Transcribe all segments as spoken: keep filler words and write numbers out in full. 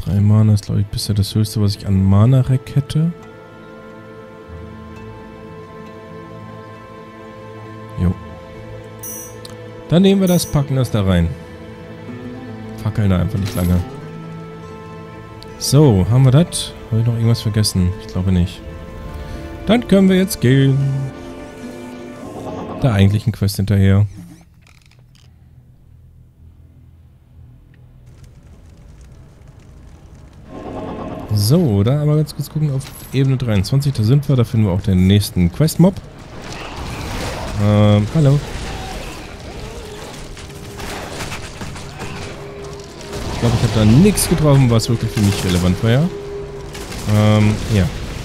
Drei Mana ist, glaube ich, bisher das höchste, was ich an Mana-Rack hätte. Jo. Dann nehmen wir das, packen das da rein. Fackeln da einfach nicht lange. So, haben wir das? Habe ich noch irgendwas vergessen? Ich glaube nicht. Dann können wir jetzt gehen. Der eigentlichen Quest hinterher. So, da aber ganz kurz gucken auf Ebene dreiundzwanzig. Da sind wir. Da finden wir auch den nächsten Quest-Mob. Ähm, hallo. Ich glaube, ich habe da nichts getroffen, was wirklich für mich relevant war, ja. Ähm, ja.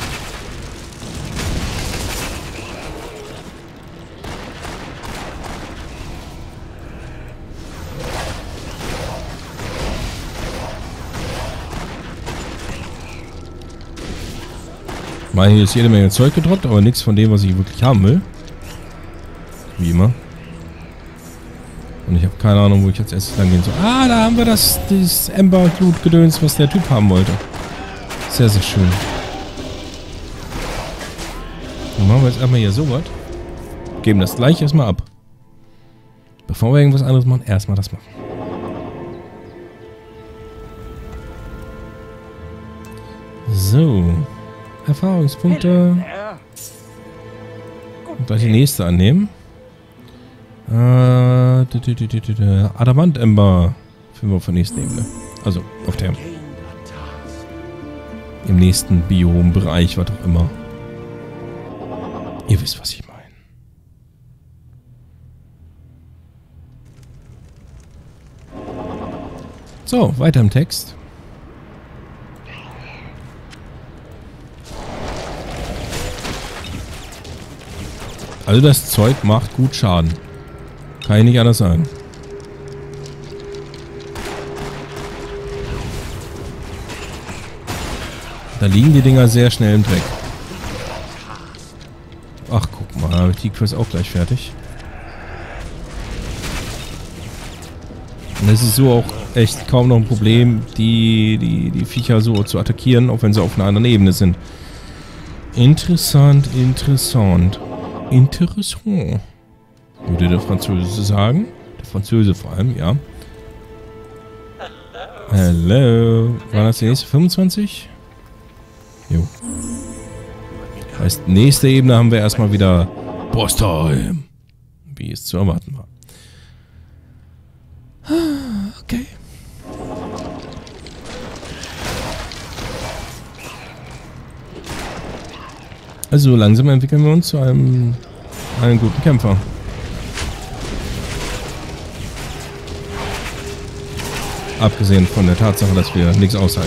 Ich meine, hier ist jede Menge Zeug gedroppt, aber nichts von dem, was ich wirklich haben will. Wie immer. Und ich habe keine Ahnung, wo ich jetzt erst lang gehen soll. Ah, da haben wir das, dieses Ember-Glut-Gedöns, was der Typ haben wollte. Sehr, sehr schön. Dann machen wir jetzt erstmal hier so was. Geben das gleich erstmal ab. Bevor wir irgendwas anderes machen, erstmal das machen. So. Erfahrungspunkte. Und gleich die nächste annehmen. Äh, Adamant Ember. Finden wir auf der nächsten Ebene. Also auf der. Im nächsten Biombereich, was auch immer. Ihr wisst, was ich meine. So, weiter im Text. Also das Zeug macht gut Schaden. Kann ich nicht anders sagen. Da liegen die Dinger sehr schnell im Dreck. Ach, guck mal, habe ich die Quest auch gleich fertig. Und es ist so auch echt kaum noch ein Problem, die, die, die Viecher so zu attackieren, auch wenn sie auf einer anderen Ebene sind. Interessant, interessant. Interessant. Würde der Französe sagen. Der Französe vor allem, ja. Hallo. War das die nächste? fünfundzwanzig? Jo. Heißt, nächste Ebene haben wir erstmal wieder Boss-Time. Wie es zu erwarten war. Okay. Also langsam entwickeln wir uns zu einem, einem guten Kämpfer. Abgesehen von der Tatsache, dass wir nichts aushalten.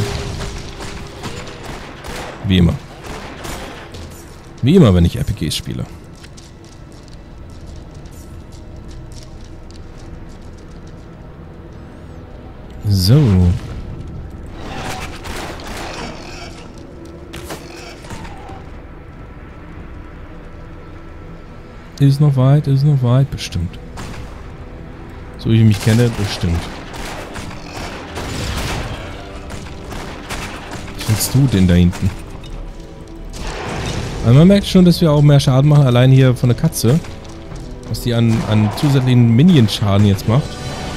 Wie immer. Wie immer, wenn ich R P Gs spiele. So. Ist noch weit, ist noch weit, bestimmt. So wie ich mich kenne, bestimmt. Was willst du denn da hinten? Also man merkt schon, dass wir auch mehr Schaden machen, allein hier von der Katze. Was die an, an zusätzlichen Minion-Schaden jetzt macht.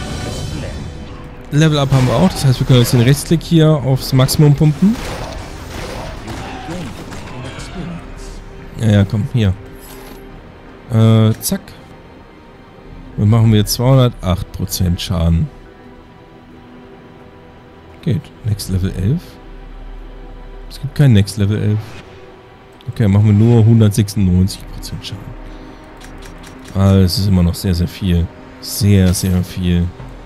Level Up haben wir auch, das heißt, wir können jetzt den Rechtsklick hier aufs Maximum pumpen. Ja, ja, komm, hier. Äh, zack. Und machen wir zweihundertacht Prozent Schaden. Geht. Next Level elf. Es gibt kein Next Level elf. Okay, machen wir nur hundertsechsundneunzig Prozent Schaden. Ah, das ist immer noch sehr, sehr viel. Sehr, sehr viel.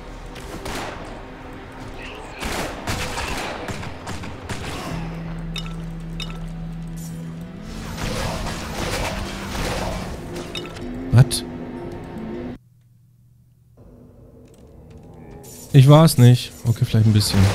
Was? Ich war es nicht. Okay, vielleicht ein bisschen.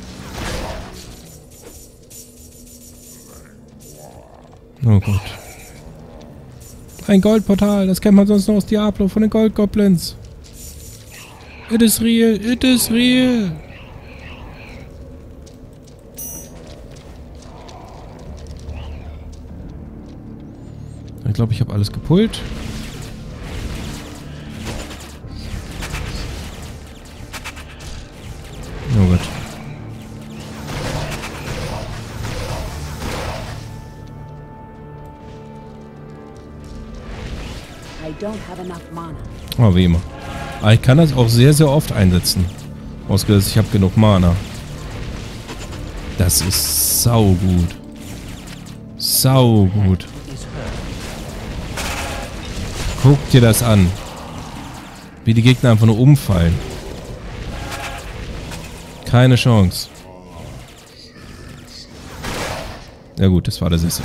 Oh Gott. Ein Goldportal, das kennt man sonst noch aus Diablo von den Goldgoblins. It is real, it is real. glaube, ich habe alles gepullt. Oh Gott. Oh, wie immer. Aber ich kann das auch sehr, sehr oft einsetzen. Ausgesetzt, ich habe genug Mana. Das ist sau gut. Sau gut. Guck dir das an. Wie die Gegner einfach nur umfallen. Keine Chance. Ja gut, das war der Sessel.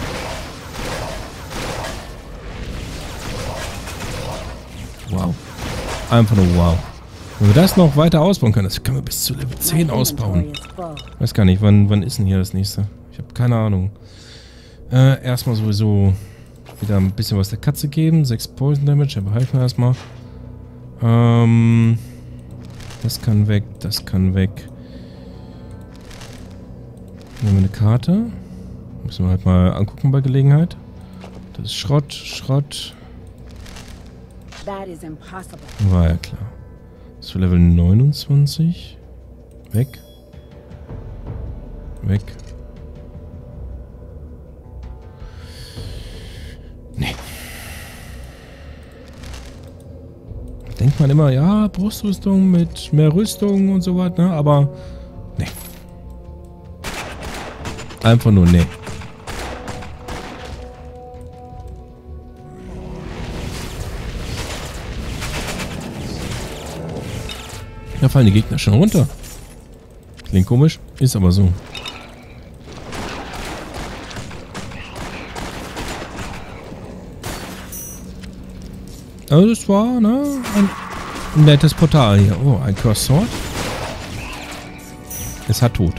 Wow. Einfach nur wow. Wenn wir das noch weiter ausbauen können, das können wir bis zu Level zehn ausbauen. Ich weiß gar nicht, wann, wann ist denn hier das nächste? Ich habe keine Ahnung. Äh, erstmal sowieso wieder ein bisschen was der Katze geben. sechs Poison Damage, aber behalten wir erstmal. Ähm, das kann weg, das kann weg. Nehmen wir eine Karte. Müssen wir halt mal angucken bei Gelegenheit. Das ist Schrott, Schrott. War ja klar. Das ist für Level neunundzwanzig. Weg. Weg. Nee. Denkt man immer, ja, Brustrüstung mit mehr Rüstung und so weiter, ne? Aber nee. Einfach nur nee. Da fallen die Gegner schon runter. Klingt komisch, ist aber so. Also das war, ne, ein nettes Portal hier. Oh, ein Cursed Sword. Es hat tot.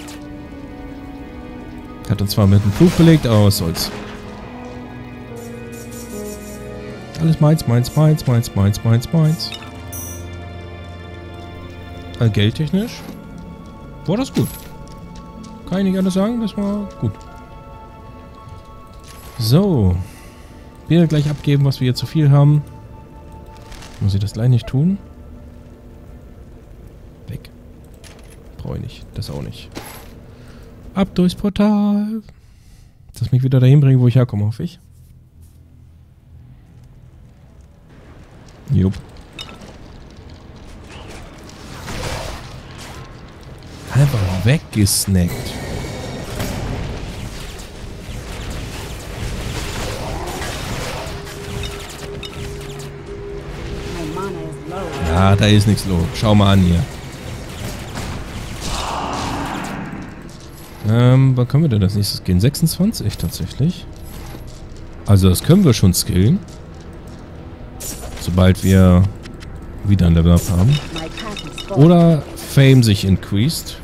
Hat uns zwar mit einem Fluch belegt, aber was soll's. Alles meins, meins, meins, meins, meins, meins, meins. Also geldtechnisch war das gut. Kann ich nicht anders sagen, das war gut. So. Wieder gleich abgeben, was wir hier zu viel haben. Muss ich das gleich nicht tun? Weg. Brauche ich nicht. Das auch nicht. Ab durchs Portal. Das mich wieder dahin bringen, wo ich herkomme, hoffe ich. Jupp. Einfach weggesnackt. Ja, da ist nichts los. Schau mal an hier. Ähm, wann können wir denn das nächste gehen? sechsundzwanzig tatsächlich. Also das können wir schon skillen. Sobald wir wieder ein Level Up haben. Oder Fame sich increased.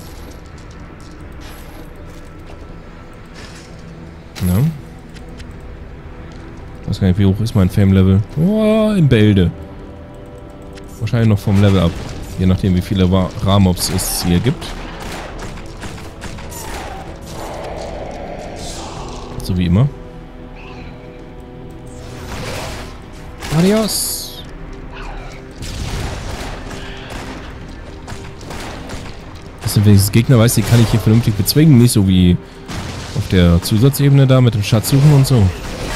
Ja. Ich weiß gar nicht, wie hoch ist mein Fame-Level? Oh, im Bälde. Wahrscheinlich noch vom Level Up. Je nachdem, wie viele Rahmobs es hier gibt. So wie immer. Adios. Das sind wenigstens Gegner, weiß, die kann ich hier vernünftig bezwingen. Nicht so wie auf der Zusatzebene da mit dem Schatz suchen und so.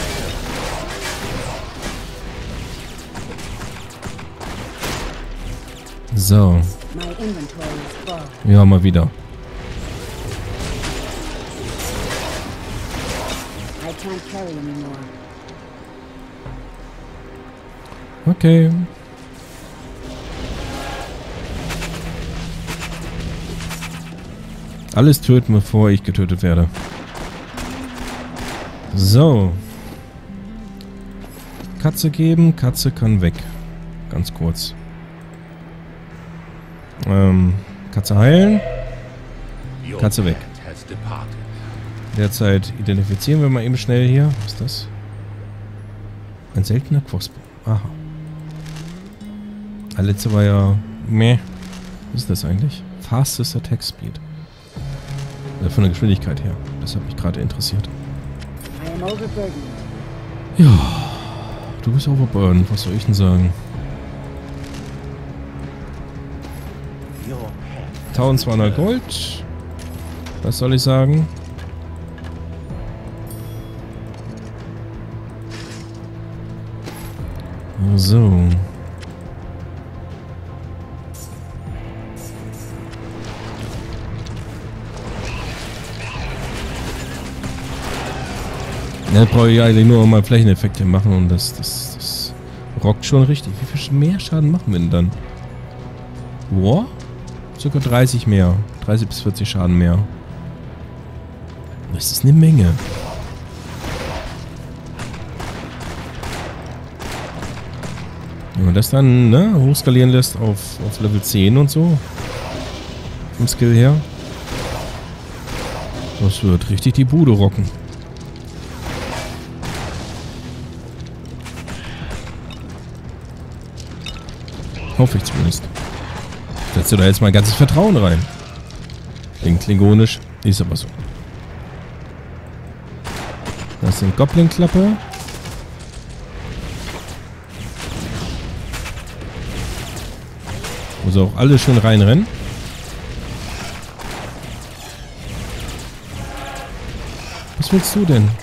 So. Ja, mal wieder. Okay. Alles töten, bevor ich getötet werde. So. Katze geben. Katze kann weg. Ganz kurz. Ähm, Katze heilen. Katze weg. Derzeit identifizieren wir mal eben schnell hier. Was ist das? Ein seltener Crossbow. Aha. Der letzte war ja... Meh. Was ist das eigentlich? Fastest Attack Speed. Also von der Geschwindigkeit her. Das hat mich gerade interessiert. Ja. Du bist overburden. Was soll ich denn sagen? eintausendzweihundert Gold. Was soll ich sagen? So. Da brauche ich eigentlich nur mal Flächeneffekte machen und das, das, das rockt schon richtig. Wie viel mehr Schaden machen wir denn dann? Boah? Circa dreißig mehr. dreißig bis vierzig Schaden mehr. Das ist eine Menge. Wenn man das dann ne, hochskalieren lässt auf, auf Level zehn und so. Vom Skill her. Das wird richtig die Bude rocken. Hoffe ich zumindest. Setzt du da jetzt mal ganzes Vertrauen rein. Klingt klingonisch, ist aber so. Das sind Goblin-Klappe. Muss auch alle schön reinrennen. Was willst du denn?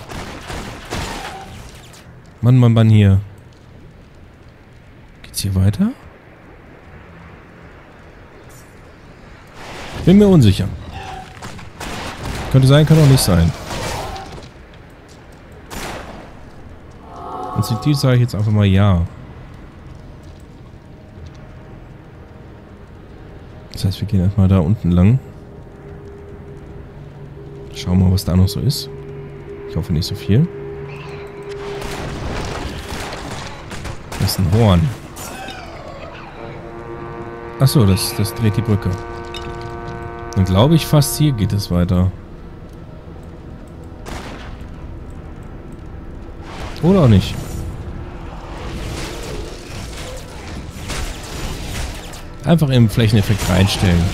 Mann, Mann, Mann, hier. Geht's hier weiter? Bin mir unsicher. Könnte sein, kann auch nicht sein. Instinktiv sage ich jetzt einfach mal ja. Das heißt, wir gehen erstmal da unten lang. Schauen mal, was da noch so ist. Ich hoffe nicht so viel. Das ist ein Horn. Achso, das, das dreht die Brücke. Dann glaube ich fast, hier geht es weiter. Oder auch nicht. Einfach im Flächeneffekt reinstellen.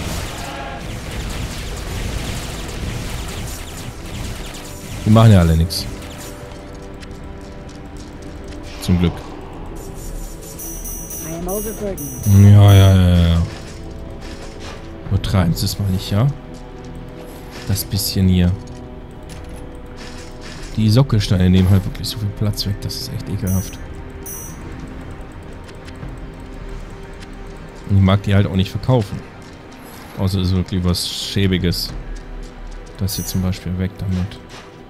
Die machen ja alle nichts. Zum Glück. Ja, ja, ja, ja. Übertreiben Sie es mal nicht, ja? Das bisschen hier. Die Sockelsteine nehmen halt wirklich so viel Platz weg. Das ist echt ekelhaft. Und ich mag die halt auch nicht verkaufen. Außer es ist wirklich was Schäbiges. Das hier zum Beispiel weg damit.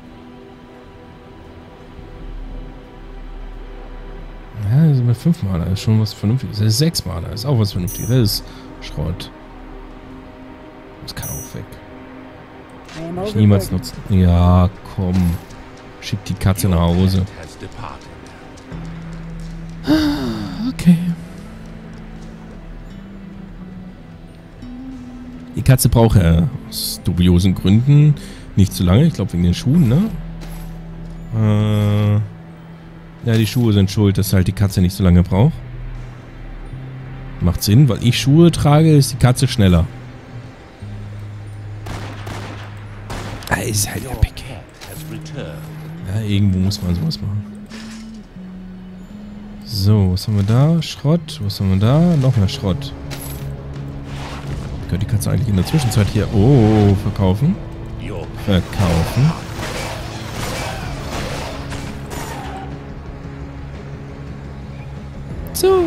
Ja, das sind mit fünf Maler. Das ist schon was Vernünftiges. Das ist sechs Maler. Das ist auch was Vernünftiges. Das ist Schrott. Das kann auch weg. Ich niemals nutzen. Ja, komm. Schick die Katze nach Hause. Okay. Die Katze braucht er aus dubiosen Gründen nicht zu lange. Ich glaube wegen den Schuhen, ne? Äh, ja, die Schuhe sind schuld, dass halt die Katze nicht so lange braucht. Macht Sinn, weil ich Schuhe trage, ist die Katze schneller. Ah, ist halt epic. Ja, irgendwo muss man sowas machen. So, was haben wir da? Schrott. Was haben wir da? Noch mehr Schrott. Könnte die Katze eigentlich in der Zwischenzeit hier... Oh, verkaufen. Verkaufen. So.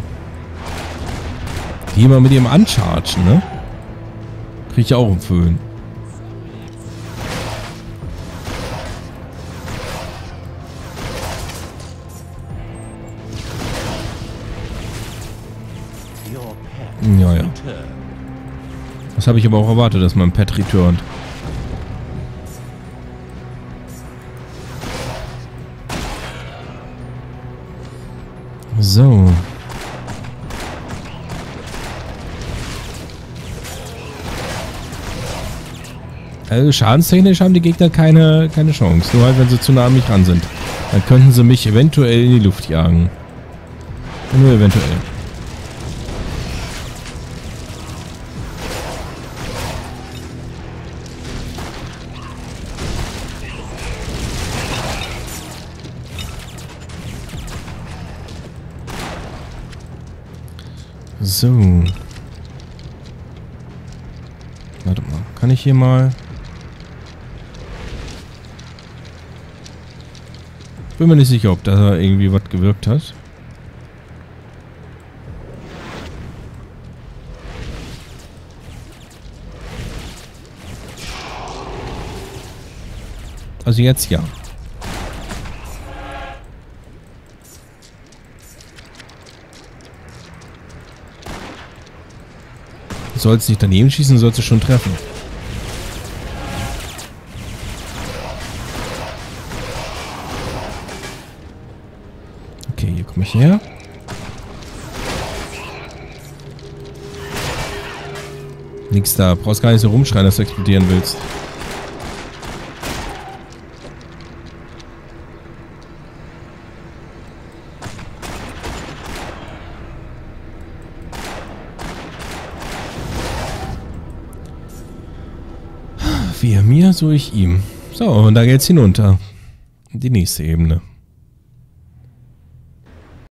Die mal mit ihrem Unchargen, ne? Krieg ich auch einen Föhn. Ja, ja. Das habe ich aber auch erwartet, dass mein Pet returnt. So. Also schadenstechnisch haben die Gegner keine, keine Chance. Nur halt, wenn sie zu nah an mich ran sind. Dann könnten sie mich eventuell in die Luft jagen. Nur eventuell. So. Warte mal. Kann ich hier mal... Bin mir nicht sicher, ob da irgendwie was gewirkt hat. Also jetzt ja. Du sollst nicht daneben schießen, sollst du schon treffen. Okay, hier komme ich her. Nix da. Brauchst gar nicht so rumschreien, dass du explodieren willst. Wir mir, so ich ihm. So, und da geht's hinunter. Die nächste Ebene.